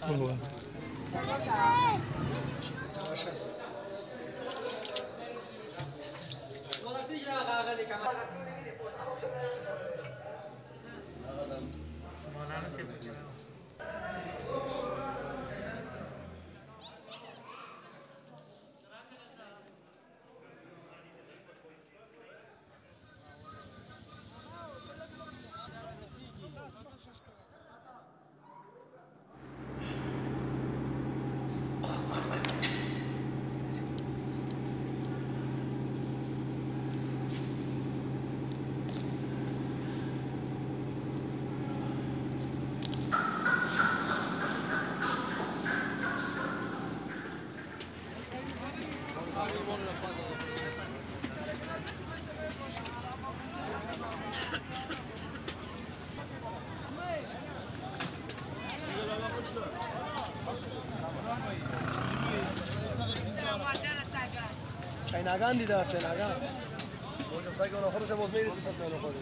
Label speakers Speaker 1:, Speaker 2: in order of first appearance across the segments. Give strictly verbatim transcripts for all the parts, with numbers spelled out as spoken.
Speaker 1: والله چایناگان دي دا چایناگان موجب سايق ولا خرج ابو زميلي بيصدق ولا خرج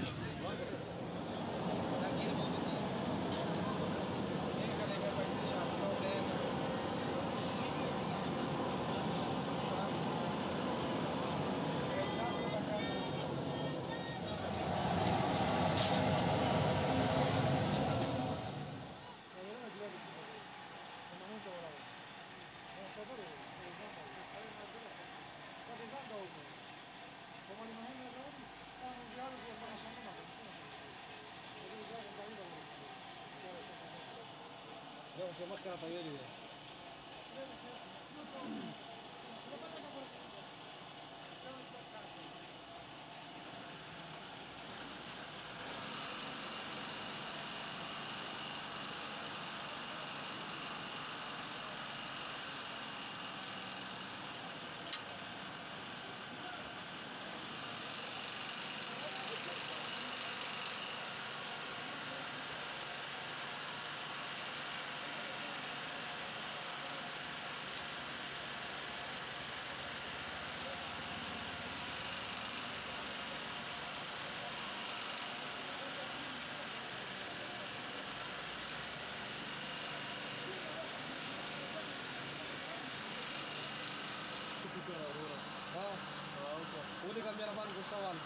Speaker 1: se marca la tagliere. Boleh kameraman Gustawan.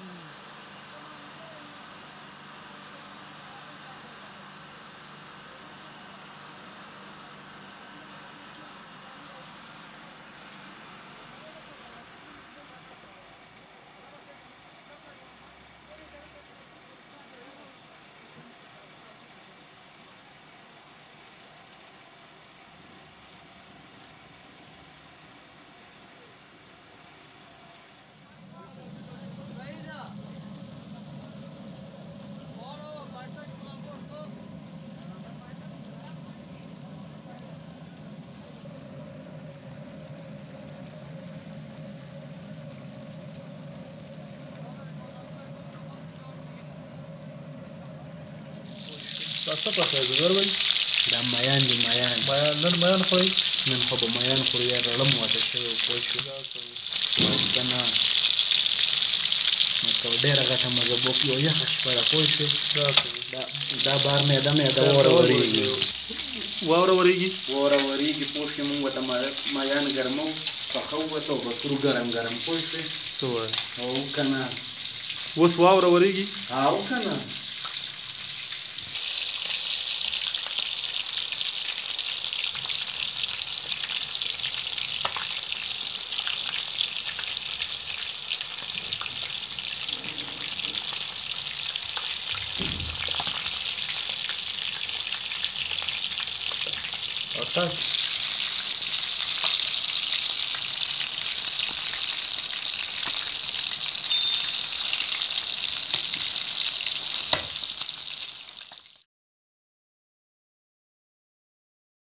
Speaker 1: تاسو په څه زور وای دا میان دي میان میان نن میان خوري نن خو به میان خوري یا رلم واده شوی کوی شو کنه نو کو ډیره غټه مزه بوک یو یا خپل کوی شو دا دا بار نه دا نه دا ور وريږي ور وريږي ور وريږي پوښ موږ ته میان ګرمو فخو وته وتر ګرم ګرم کوی شو سو او کنه وس واور وريږي او کنه Okay.